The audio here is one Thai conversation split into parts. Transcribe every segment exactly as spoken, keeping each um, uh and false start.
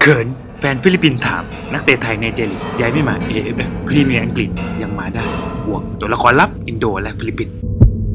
เขินแฟนฟิลิปปินส์ถามนักเตะไทยในเจลีกย้ายไม่มา เอ เอฟ เอฟ พรีเมียร์อังกฤษยังมาได้บวกตัวละครลับอินโดและฟิลิปปินส์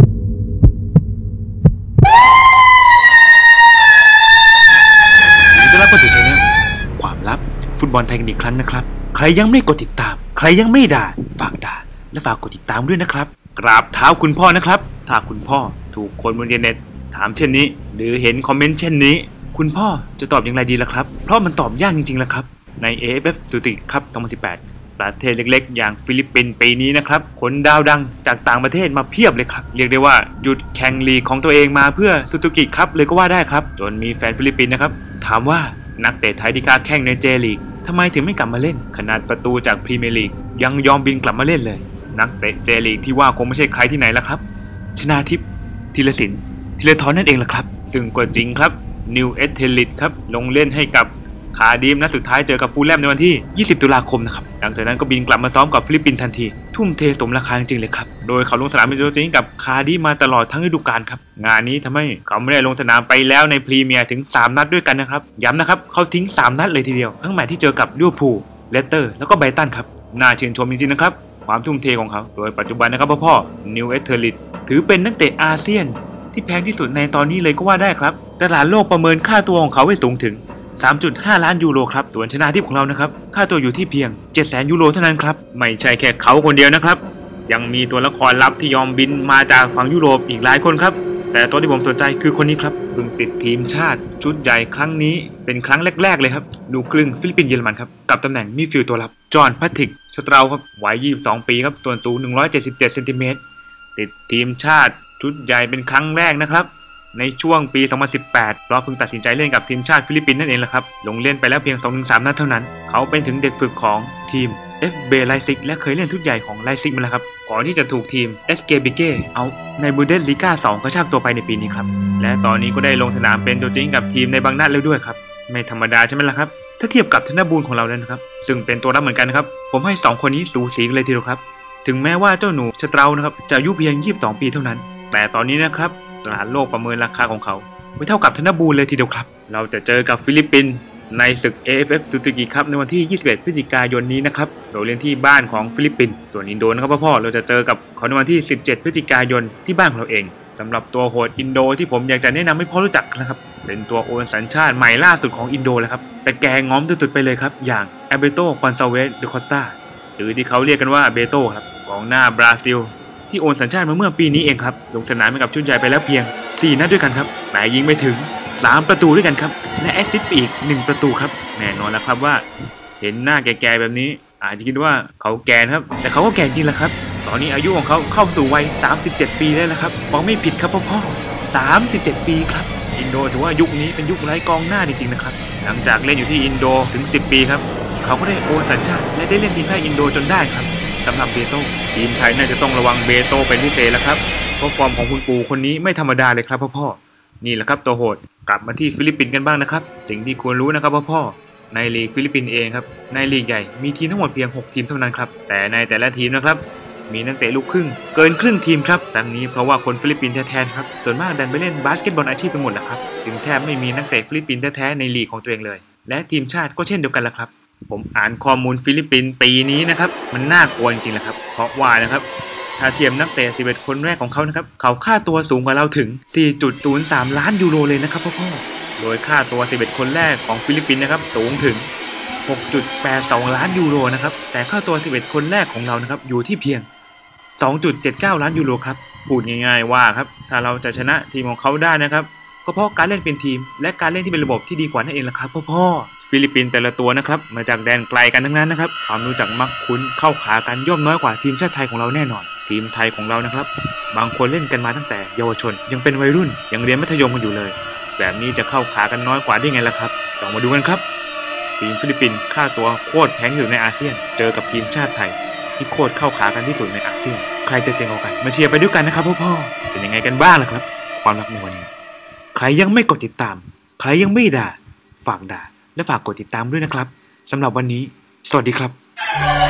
ยินดีต้อนรับเข้าสู่ช่องความลับฟุตบอลไทยกันอีกครั้งนะครับใครยังไม่กดติดตามใครยังไม่ด่าฝากด่าและฝากกดติดตามด้วยนะครับกราบเท้าคุณพ่อนะครับถ้าคุณพ่อถูกคนบนอินเทอร์เน็ตถามเช่นนี้หรือเห็นคอมเมนต์เช่นนี้คุณพ่อจะตอบอย่างไรดีล่ะครับเพราะมันตอบยากจริงๆล่ะครับใน เอ เอฟ เอฟ Suzuki Cup สองพันสิบแปดประเทศเล็กๆอย่างฟิลิปปินส์ปีนี้นะครับคนดาวดังจากต่างประเทศมาเพียบเลยครับเรียกได้ว่าหยุดแข่งลีกของตัวเองมาเพื่อ Suzuki Cup เลยก็ว่าได้ครับจนมีแฟนฟิลิปปินส์นะครับถามว่านักเตะไทยที่ค้าแข่งในเจลีกทำไมถึงไม่กลับมาเล่นขนาดประตูจากพรีเมียร์ลีกยังยอมบินกลับมาเล่นเลยนักเตะเจลีกที่ว่าคงไม่ใช่ใครที่ไหนล่ะครับชนาทิพย์ธีรศิลป์ธีรทรนั่นเองล่ะครับซึ่งก็จริงครับนิวเอสเทลิตครับลงเล่นให้กับคาร์ดิฟนัดสุดท้ายเจอกับฟูลแลมในวันที่ยี่สิบตุลาคมนะครับหลังจากนั้นก็บินกลับมาซ้อมกับฟิลิปปินส์ทันทีทุ่มเทสมราคาจริงๆเลยครับโดยเขาลงสนามเป็นตัวจริงกับคาร์ดิฟมาตลอดทั้งฤดูกาลครับงานนี้ทำให้เขาไม่ได้ลงสนามไปแล้วในพรีเมียร์ถึงสามนัดด้วยกันนะครับย้ำนะครับเขาทิ้งสามนัดเลยทีเดียวทั้งแมตช์ที่เจอกับลิเวอร์พูลเลสเตอร์แล้วก็ไบรตันครับน่าชื่นชมจริงๆนะครับความทุ่มเทของเขาโดยปัจจุบันนะครับพ่อนิวเอสเทลิตถือเป็นนักเตะอาเซียนที่แพงที่สุดในตอนนี้เลยก็ว่าได้ครับตลาดโลกประเมินค่าตัวของเขาไว้สูงถึง สามจุดห้า ล้านยูโรครับส่วนชนะทิพย์ของเรานะครับค่าตัวอยู่ที่เพียง เจ็ดแสน ยูโรเท่านั้นครับไม่ใช่แค่เขาคนเดียวนะครับยังมีตัวละครลับที่ยอมบินมาจากฝั่งยุโรปอีกหลายคนครับแต่ตัวที่ผมสนใจคือคนนี้ครับเพิ่งติดทีมชาติชุดใหญ่ครั้งนี้เป็นครั้งแรกๆเลยครับลูกครึ่งฟิลิปปินส์เยอรมันครับกับตำแหน่งมิดฟิลด์ตัวรับจอห์น แพทริก สเตราครับวัยยี่สิบสองปีครับส่วนสูงหนึ่งร้อยเจ็ดสิบเจ็ดเซนติเมตรติดทีมชาติชุดใหญ่เป็นครั้งแรกนะครับในช่วงปีสองพันสิบแปดเพราะเพิ่งตัดสินใจเล่นกับทีมชาติฟิลิปปินส์นั่นเองแหละครับลงเล่นไปแล้วเพียง สองถึงสาม นัดเท่านั้นเขาเป็นถึงเด็กฝึกของทีม เอฟ บี ไลซิกและเคยเล่นชุดใหญ่ของไลซิกมาแล้วครับก่อนที่จะถูกทีม เอส เค บี เค เอาในบูเดสลีกาสองกระชากตัวไปในปีนี้ครับและตอนนี้ก็ได้ลงสนามเป็นตัวจริงกับทีมในบางนัดแล้วด้วยครับไม่ธรรมดาใช่ไหมล่ะครับถ้าเทียบกับธนบูรณ์ของเราแล้วนะครับซึ่งเป็นตัวรับเหมือนกันนะครับผมให้สองคนนี้สูสีกันเลยทีเดียวครับถึงแม้ว่าเจ้าหนูสเตรานะครับจะอายุเพียงยี่สิบสองปีเท่านั้นแต่ตอนนี้นะครับตลาดโลกประเมินราคาของเขาไม่เท่ากับธนบูรณ์เลยทีเดียวครับเราจะเจอกับฟิลิปปินส์ในศึก เอ เอฟ เอฟ Suzuki Cup ในวันที่ยี่สิบเอ็ดพฤศจิกายนนี้นะครับเราเล่นที่บ้านของฟิลิปปินส์ส่วนอินโดนะครับพ่อเราจะเจอกับเขาในวันที่สิบเจ็ดพฤศจิกายนที่บ้านของเราเองสำหรับตัวโหดอินโดที่ผมอยากจะแนะนำให้พ่อรู้จักนะครับเป็นตัวโอนสัญชาติใหม่ล่าสุดของอินโดเลยครับแต่แกง้อมสุดๆไปเลยครับอย่างแอเบโต กอนซาเวส เดคอสตาหรือที่เขาเรียกกันว่าเบโตครับกองหน้าบราซิลที่โอนสัญชาติมาเมื่อปีนี้เองครับลงสนามกับชุดใหญ่ไปแล้วเพียงสี่นัดด้วยกันครับแต่ยิงไม่ถึงสามประตูด้วยกันครับและแอสซิสต์ไปอีกหนึ่งประตูครับแน่นอนแล้วครับว่าเห็นหน้าแก่ๆแบบนี้อาจจะคิดว่าเขาแก่ครับแต่เขาก็แก่จริงแหละครับตอนนี้อายุของเขาเข้าสู่วัยสามสิบเจ็ดปีแล้วละครับฟังไม่ผิดครับพ่อๆสามสิบเจ็ดปีครับอินโดถือว่ายุคนี้เป็นยุคไร้กองหน้าจริงๆนะครับหลังจากเล่นอยู่ที่อินโดถึงสิบปีครับเขาก็ได้โอนสัญชาติและได้เล่นทีมชาติอินโดจนได้ครับสำหรับเบโต้ทีมไทยน่าจะต้องระวังเบโต้เป็นพิเศษแล้วครับเพราะฟอร์มของคุณปู่คนนี้ไม่ธรรมดาเลยครับพ่อๆนี่แหละครับตัวโหดกลับมาที่ฟิลิปปินส์กันบ้างนะครับสิ่งที่ควรรู้นะครับพ่อๆในลีกฟิลิปปินส์เองครับในลีกใหญ่มีทีมทั้งหมดเพียงหกทีมเท่านั้นครับแต่ในแต่ละทีมนะครับมีนักเตะลูกครึ่งเกินครึ่งทีมครับดังนี้เพราะว่าคนฟิลิปปินส์แท้ๆครับส่วนมากดันไปเล่นบาสเกตบอลอาชีพไปหมดแหละครับจึงแทบไม่มีนักเตะฟิลิปปินส์แท้ๆในลีกของตัวเองเลยและทีมชาติก็เช่นเดียวกันแหละครับผมอ่านข้อมูลฟิลิปปินส์ปีนี้นะครับมันน่ากลัวจริงๆแหละครับเพราะว่านะครับถ้าเทียมนักเตะสิบเอ็ดคนแรกของเขานะครับเขาค่าตัวสูงกว่าเราถึง สี่จุดศูนย์สาม ล้านยูโรเลยนะครับพ่อๆโดยค่าตัวสิบเอ็ดคนแรกของฟิลิปปินส์นะครับสูงถึง หกจุดแปดสอง ล้านยูโรนะครับแต่ค่าตัวสิบเอ็ดคนแรกของเรานะครับอยู่ที่เพียง สองจุดเจ็ดเก้า ล้านยูโรครับพูดง่ายๆว่าครับถ้าเราจะชนะทีมของเขาได้นะครับก็เพราะการเล่นเป็นทีมและการเล่นที่เป็นระบบที่ดีกว่านั่นเองแหละครับพ่อๆฟิลิปปินส์แต่ละตัวนะครับมาจากแดนไกลกันทั้งนั้นนะครับความรู้จักมักคุ้นเข้าขากันย่อมน้อยกว่าทีมชาติไทยของเราแน่นอนทีมไทยของเรานะครับบางคนเล่นกันมาตั้งแต่เยาวชนยังเป็นวัยรุ่นยังเรียนมัธยมกันอยู่เลยแบบนี้จะเข้าขากันน้อยกว่าได้ไงล่ะครับลองมาดูกันครับทีมฟิลิปปินส์ค่าตัวโคตรแพงที่สุดในอาเซียนเจอกับทีมชาติไทยที่โคตรเข้าขากันที่สุดในอาเซียนใครจะเจ๋งกว่ากันมาเชียร์ไปด้วยกันนะครับพ่อๆเป็นยังไงกันบ้างล่ะครับความรักในวันนี้ใครยังไม่กดติดตามใครยังไม่ด่าฝากด่าและฝากกดติดตามด้วยนะครับสำหรับวันนี้สวัสดีครับ